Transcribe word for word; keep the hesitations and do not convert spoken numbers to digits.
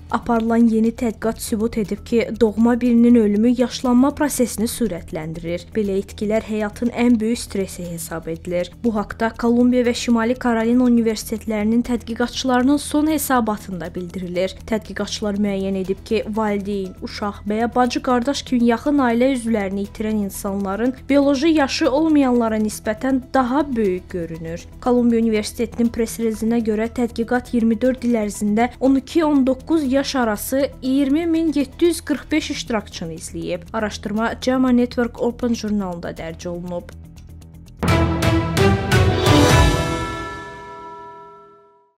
Aparılan yeni tədqiqat sübut edib ki, doğma birinin ölümü yaşlanma prosesini sürətləndirir. Belə itkilər həyatın ən böyük stresi hesab edilir. Bu haqda Kolumbiya və Şimali Karolina universitetlərinin tədqiqatçılarının son hesabatında bildirilir. Tədqiqatçılar müəyyən edib ki, valideyn, uşaq və ya bacı-qardaş kimi yaxın ailə üzvlərini itirən insanların bioloji yaşı olmayanlara nisbətən daha böyük görünür. Kolumbiya Universitetinin press releasinə görə tədqiqat iyirmi dörd il ərzində on iki on doqquz yaş arası iyirmi min yeddi yüz qırx beş iştirakçını izləyib. Araşdırma JAMA Network Open jurnalında dərc olunub.